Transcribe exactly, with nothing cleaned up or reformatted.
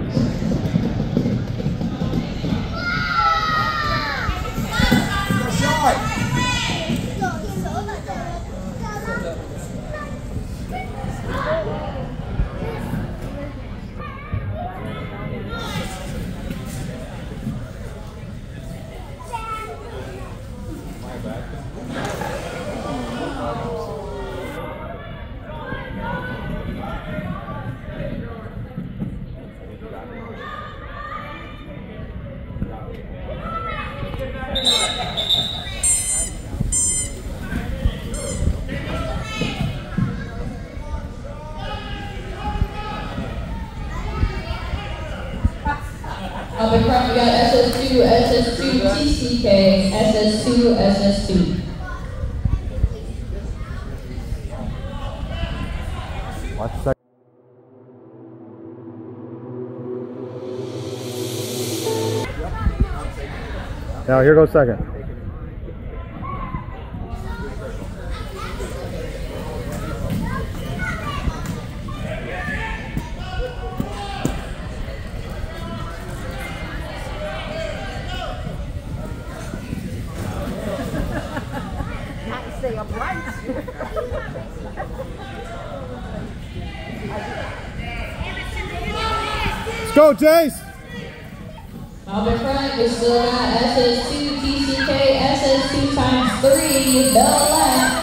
Up in front, we got S S two, S S two, T C K, S S two, S S two. Watch the Now here goes second. Stay upright. Let's go, Jace! Up in front, we still got S S two, T C K, S S two times three, Bell left.